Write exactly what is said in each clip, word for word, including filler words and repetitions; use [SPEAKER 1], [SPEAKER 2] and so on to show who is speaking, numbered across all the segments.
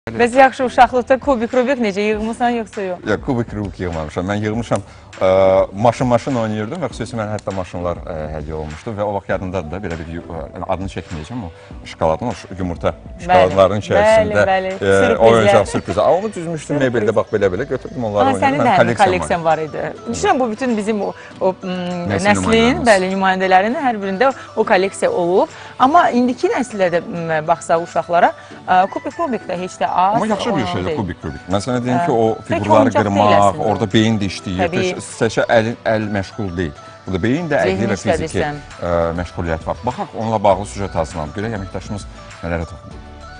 [SPEAKER 1] Bəs yaxşı uşaqlıqda kubik rubik necə yığmısan yoxsa yox?
[SPEAKER 2] Ya, kubik rubik yığmamışam. Mən yığmışam, maşın-maşın oynayırdım və xüsusi mənə hətta maşınlar hədiyyə olmuşdu və o vaxt yadımdadır da, belə bir adını çəkməyəcəm, o şokoladın, o yumurta şokoladların içərisində oyuncaq sürprizi. Onu düzmüşdüm mebeldə, bax belə-belə götürdüm, onları oynadım.
[SPEAKER 1] Sənin də həmin kolleksiyan var idi. Düşünürəm, bu bütün bizim o nəslin, bəli, nümayəndələrinin hər birində o kolleksiya olub. Amma indiki nəsillərdə baxsaq uşaqlara, kubik rubik də heç də az.
[SPEAKER 2] Amma yaxşı bir şeydir kubik rubik. Mən sənə deyim ki, o figurları qırmaq, orada beyin də işləyir. Təkcə əl məşğul deyil. Burada beyin də əqli və fiziki məşğuliyyət var. Baxaq, onunla bağlı süjet hazırlanıb. Görək, əməkdaşımız nələrə toxunur.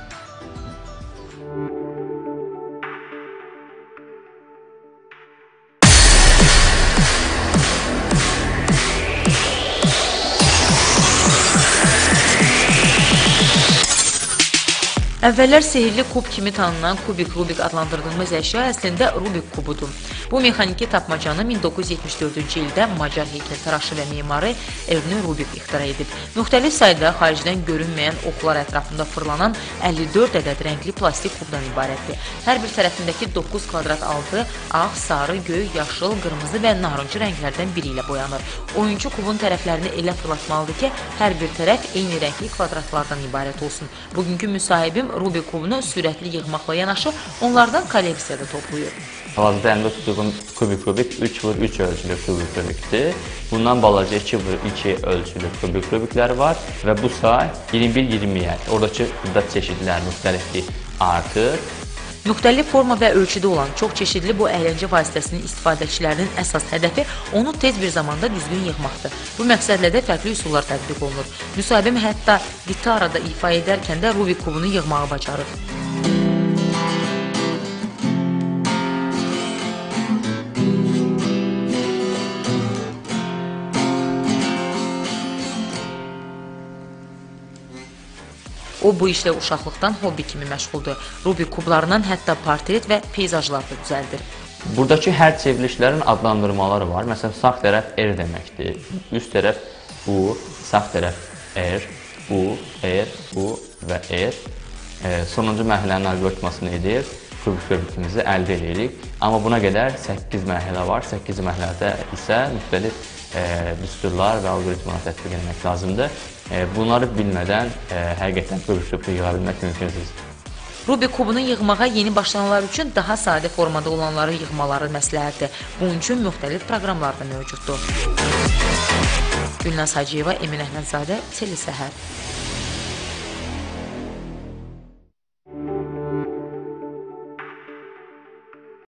[SPEAKER 3] Əvvəllər sehirli kub kimi tanınan kubik rubik adlandırdığımız əşya əslində Rubik kubudur. Bu mexaniki tapmacanı min doqquz yüz yetmiş dördüncü ildə Macar heykəltaraşı və mimarı Erno Rubik ixtira edib. Müxtəlif sayda xaricdən görünməyən oxlar ətrafında fırlanan əlli dörd ədəd rəngli plastik kubdan ibarətdir. Hər bir tərəfindəki doqquz kvadrat altı ağ, sarı, göy, yaşıl, qırmızı və narıncı rənglərdən biri ilə boyanır. Oyuncu kubun tərəflərini elə fırlatmalıdır ki, hər bir tərəf eyni rəngli kvadratlardan ibarət olsun. Bugünkü müsahibim Rubik kubunu sürətli yığmaqla yanaşı, onlardan kolleksiyada toplayır.
[SPEAKER 4] Hal-hazırda əlimdə tutduğum kubik rubik üç vur üç ölçülü kubik rubikdir. Bundan balaca iki vur iki ölçülü kubik rubiklər var və bu say iyirmi bir iyirmiyə, oradakı qüdrət çeşidlər müxtəliflik artır.
[SPEAKER 3] Müxtəlif forma və ölçüdə olan çox çeşidli bu əyləncə vasitəsinin istifadəçilərinin əsas hədəfi onu tez bir zamanda düzgün yığmaqdır. Bu məqsədlə də fərqli üsullar tətbiq olunur. Müsahibim hətta gitarada ifa edərkən də Rubik kubunu yığmağı bacarır. O, bu işlə uşaqlıqdan hobbi kimi məşğuldur. Rubik kublarından hətta portret və peyzajlar da düzəldir.
[SPEAKER 4] Buradakı hər çevrilişlərin adlandırmaları var. Məsələn, sağ tərəf R deməkdir, üst tərəf U, sağ tərəf R, U, R, U və R. Sonuncu mərhələnin alqoritmasını edir, kubik rubikimizi əldə edirik. Amma buna qədər səkkiz mərhələ var. səkkiz mərhələdə isə müxtəlif düsturlar və alqoritmaları tətbiq etmək lazımdır. Bunları bilmədən həqiqətən kubik rubiki yığa bilmək mümkünsüz.
[SPEAKER 3] Rubik kubunu yığmağa yeni başlayanlar üçün daha sadə formada olanları yığmaları məsləhətdir. Bunun üçün müxtəlif proqramlar da mövcuddur. Gülnaz Hacıyeva, Emin Əhmədzadə, Teli Səhər.